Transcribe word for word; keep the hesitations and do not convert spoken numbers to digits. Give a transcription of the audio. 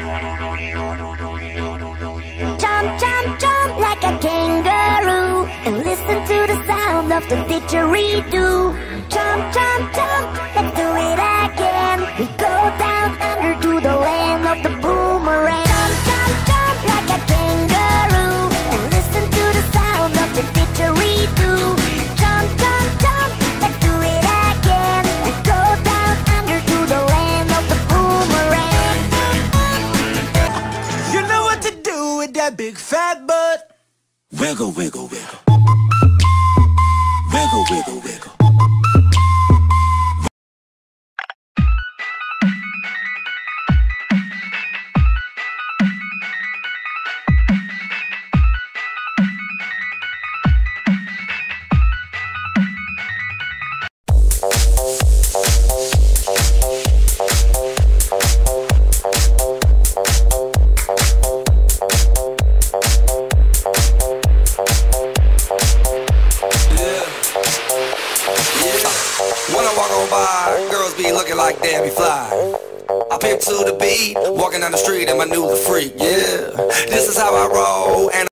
Jump, jump, jump like a kangaroo and listen to the sound of the didgeridoo. Jump, jump, jump, let's do it again. We go down under to the land of the boomerang. Jump, jump, jump like a kangaroo and listen to the sound of the didgeridoo. Jump, jump, jump, let's do it again. We go down under to the land of the boomerang. You know what to do with that big fat butt. Wiggle, wiggle, wiggle. Wiggle, wiggle, wiggle. When I walk on by, girls be looking like Debbie Fly. I pimp to the beat, walking down the street and my new the freak, yeah. This is how I roll, and